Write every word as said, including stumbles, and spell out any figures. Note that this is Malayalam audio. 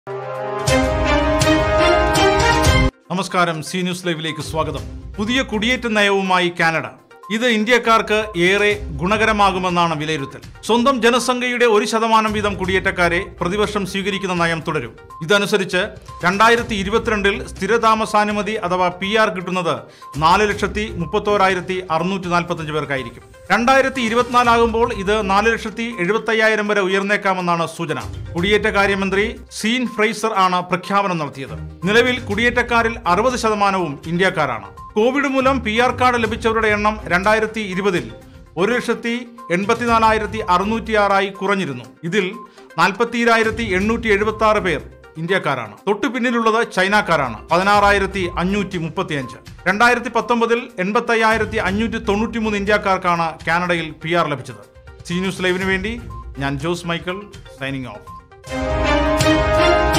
നമസ്കാരം, സി ന്യൂസ് ലൈവിലേക്ക് സ്വാഗതം. പുതിയ കുടിയേറ്റ നയവുമായി കാനഡ. ഇത് ഇന്ത്യക്കാർക്ക് ഏറെ ഗുണകരമാകുമെന്നാണ് വിലയിരുത്തൽ. സ്വന്തം ജനസംഖ്യയുടെ ഒരു ശതമാനം വീതം കുടിയേറ്റക്കാരെ പ്രതിവർഷം സ്വീകരിക്കുന്ന നയം തുടരും. ഇതനുസരിച്ച് രണ്ടായിരത്തി ഇരുപത്തിരണ്ടിൽ സ്ഥിരതാമസാനുമതി അഥവാ പി ആർ കിട്ടുന്നത് നാല് ലക്ഷത്തി മുപ്പത്തോരായിരത്തി അറുന്നൂറ്റി നാൽപ്പത്തഞ്ച് പേർക്കായിരിക്കും. രണ്ടായിരത്തി ഇരുപത്തിനാലാകുമ്പോൾ ഇത് നാല് ലക്ഷത്തി എഴുപത്തി അയ്യായിരം വരെ ഉയർന്നേക്കാമെന്നാണ് സൂചന. കുടിയേറ്റ കാര്യമന്ത്രി സീൻ ഫ്രൈസർ ആണ് പ്രഖ്യാപനം നടത്തിയത്. നിലവിൽ കുടിയേറ്റക്കാരിൽ അറുപത് ശതമാനവും ഇന്ത്യക്കാരാണ്. കോവിഡ് മൂലം പി ആർ കാർഡ് ലഭിച്ചവരുടെ എണ്ണം രണ്ടായിരത്തി ഇരുപതിൽ ഒരു ലക്ഷത്തി എൺപത്തിനാലായിരത്തി അറുന്നൂറ്റി ആറായി കുറഞ്ഞിരുന്നു. ഇതിൽ നാൽപ്പത്തിരായിരത്തി എണ്ണൂറ്റി എഴുപത്തി ആറ് പേർ ഇന്ത്യക്കാരാണ്. തൊട്ടു പിന്നിലുള്ളത് ചൈനക്കാരാണ്, പതിനാറായിരത്തി അഞ്ഞൂറ്റി മുപ്പത്തി അഞ്ച്. രണ്ടായിരത്തി പത്തൊമ്പതിൽ എൺപത്തി അയ്യായിരത്തി അഞ്ഞൂറ്റി തൊണ്ണൂറ്റി മൂന്ന് ഇന്ത്യക്കാർക്കാണ് കാനഡയിൽ പി ആർ ലഭിച്ചത്. സി ന്യൂസ് ലൈവിന് വേണ്ടി ഞാൻ ജോസ് മൈക്കിൾ, സൈനിങ് ഓഫ്.